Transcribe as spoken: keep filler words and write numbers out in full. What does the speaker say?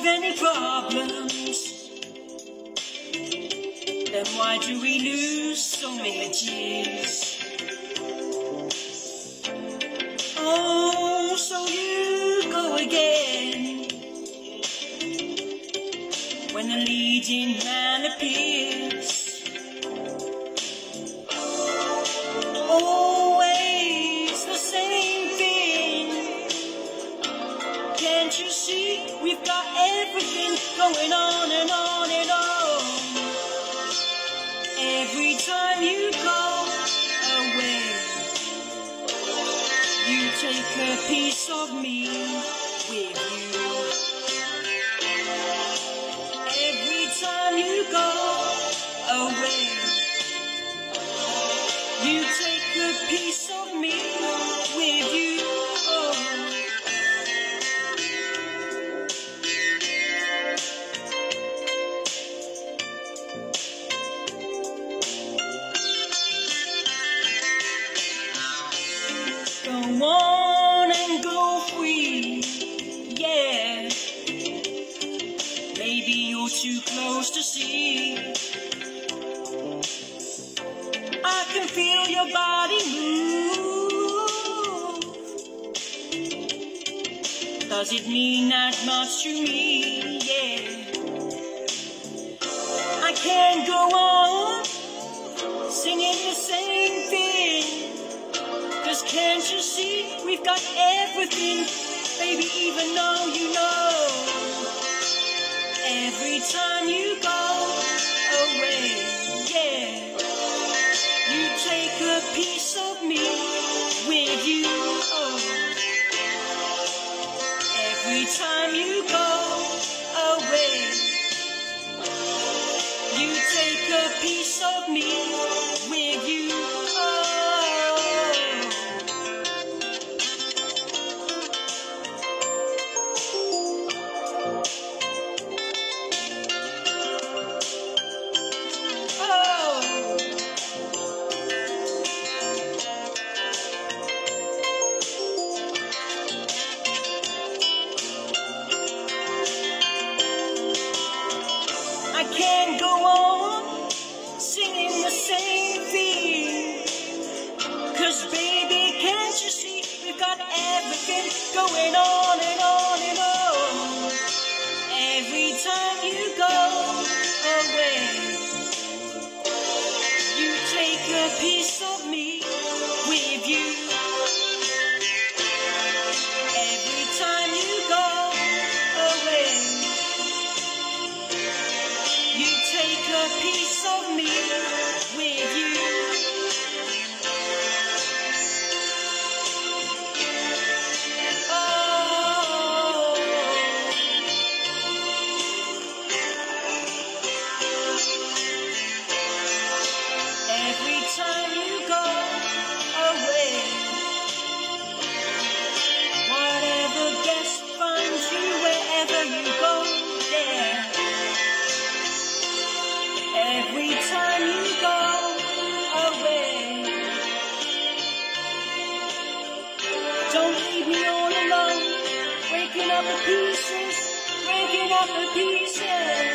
solve any problems, then why do we lose so many tears? Oh, so you go again when the leading man appears. Always the same thing. Can't you see we've got everything going on and on and on? Every time you go away, you take a piece of me with you. Every time you go away, you take a piece of me with you. Oh. Go on and go free, yeah. Maybe you're too close to see. I can feel your body move. Does it mean that much to me? Yeah. I can't go on singing the same thing, 'cause can't you see we've got everything, baby, even though you know. Every time you go away, yeah, you take a piece of me with you. Oh. Every time you go away, you take a piece of me with you. Oh. I can't go on singing the same thing, 'cause baby, can't you see we've got everything going on and on and on. Every time you go away, you take a piece of me with you. Every time you go away, you take a piece of me with you. Oh. Every time you go away, whatever guest finds you wherever you go, there. Every time you go away, don't leave me all alone, breaking up the pieces, breaking up the pieces.